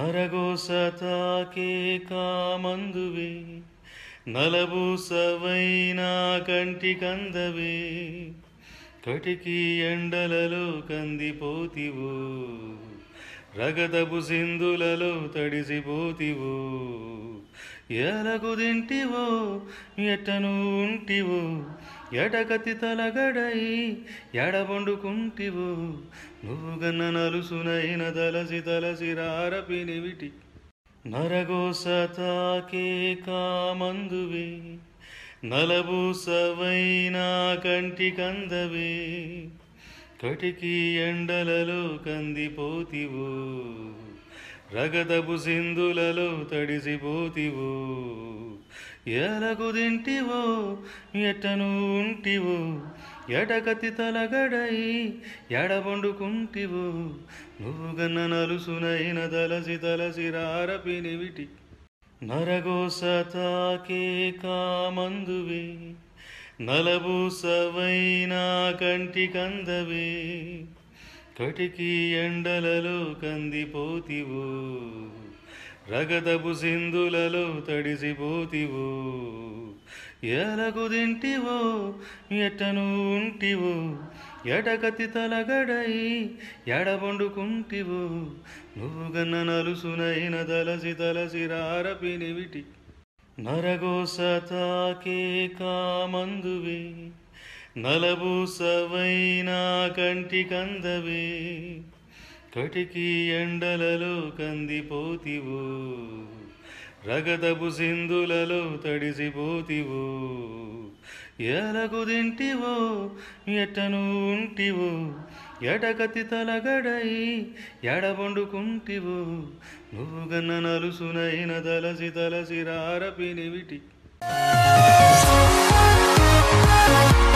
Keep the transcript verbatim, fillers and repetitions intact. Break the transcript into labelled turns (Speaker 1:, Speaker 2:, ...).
Speaker 1: నరగోసతాకే కామందువే నలబూసవైనా కంటి కందవే కటికి ఎండలలో కందిపోతివో రగదపు సింధులలో తడిసిపోతివో ఎలకు దింటివో ఎట్టను ఉంటివో ఎడకతి తలగడై ఎడబొండుకుంటివో నువ్వు గన్న నలుసునైన తలసి తలసి రారపినివిటి నరగోసతాకే కామందువే నలబూసవైనా కంటి కందవే కటికి ఎండలలో కందిపోతివో రగదపు సింధులలో తడిసిపోతివో ఎలకు దింటివో ఎట్టను ఉంటివో ఎడకతి తలగడై ఎడబొండుకుంటివో నువ్వు గన్న నలుసునైన తలసి తలసి రారపినివిటి నరగోసతాకే కామందువే నలబూసవైనా కంటి కందవే కటికి ఎండలలో కందిపోతివో రగదపు సింధులలో తడిసిపోతివో ఎలకు దింటివో ఎట్టను ఉంటివో ఎడకతి తలగడై ఎడబొండుకుంటివో నువ్వు గన్న నలుసునైన తలసి తలసి రారపినివిటి నరగోసతాకే కామందువే నలబూసవైనా కంటి కందవే కటికి ఎండలలో కందిపోతివో రగదపు సింధులలో తడిసిపోతివో ఎలకు దింటివో ఎట్టను ఉంటివో ఎడకతి తలగడై ఎడబొండుకుంటివో నువ్వు గన్న నలుసునైన తలసి తలసి రారపినివిటి